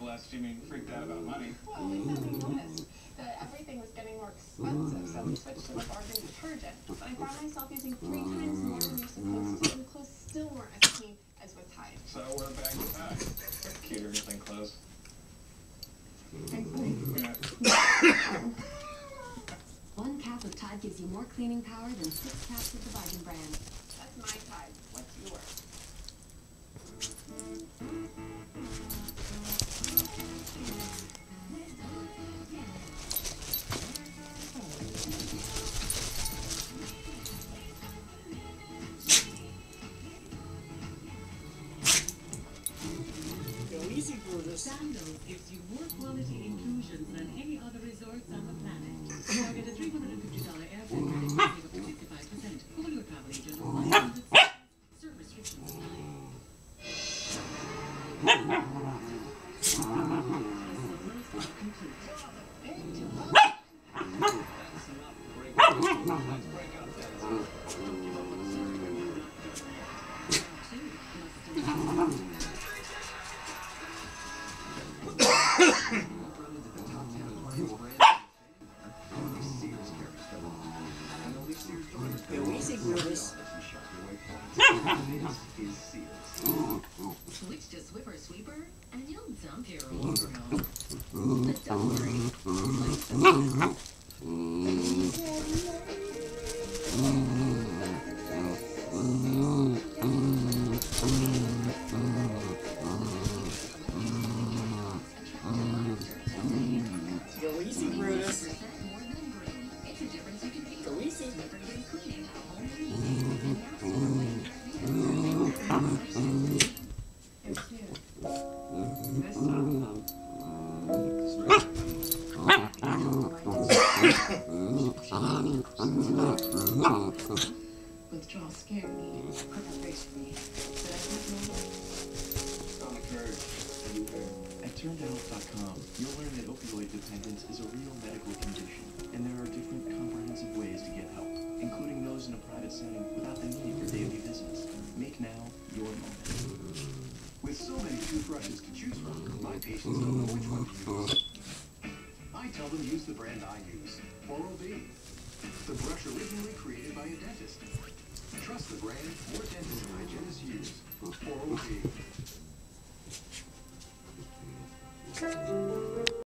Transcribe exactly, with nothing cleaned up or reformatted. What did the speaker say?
blessed, you mean freaked out about money? Well, we suddenly noticed that everything was getting more expensive, so we switched to the bargain detergent. But I found myself using three times more than you're supposed to, and clothes still weren't as clean as with Tide. So we're back to Tide. Cuter than clothes. Thanks, buddy. Yeah. One cap of Tide gives you more cleaning power than six caps of the Viking brand. That's my Tide. What's yours? Go easy, Brutus. Sandals gives you more quality inclusions than any other resorts on the planet. Now get a three hundred fifty dollars airfare credit and save up to fifty-five percent. Call your travel agent or five hundred Serve restrictions apply. Go easy, Brutus. Switch to Swiffer Sweeper, and you'll dump your old girl. But don't worry, like the Go easy, Brutus. more than green. It's a difference you can feel. Go easy. Swiffer Green Cleaning, a home clean, It's you. This time. Withdrawal scared me. Couldn't face me. But I didn't know. Stomach hurt. At turned health dot com, you'll learn that opioid dependence is a real medical condition, and there are different comprehensive ways to get help, including those in a private setting without the need for daily visits. Make now your moment. With so many toothbrushes to choose from, my patients don't know which one to use. I tell them use the brand I use, Oral-B. The brush originally created by a dentist. Trust the brand more dentists and hygienists use, Oral-B.